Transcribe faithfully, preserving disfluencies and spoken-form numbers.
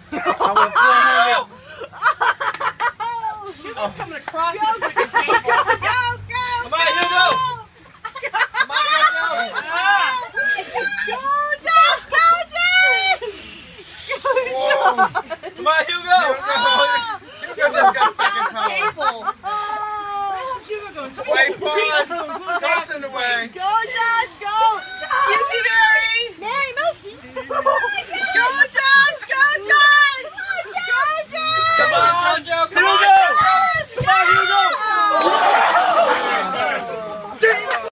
I went four hundred. He was coming across the freaking table.